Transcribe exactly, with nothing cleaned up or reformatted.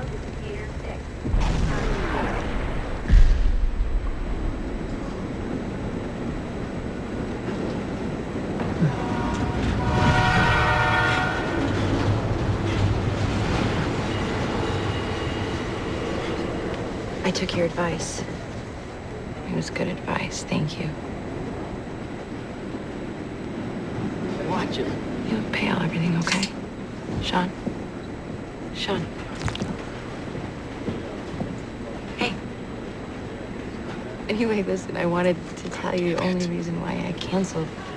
I took your advice. It was good advice. Thank you. Watch it. You look pale. Everything okay? Sean? Sean? Hey. Anyway, listen, I wanted to tell you the only reason why I canceled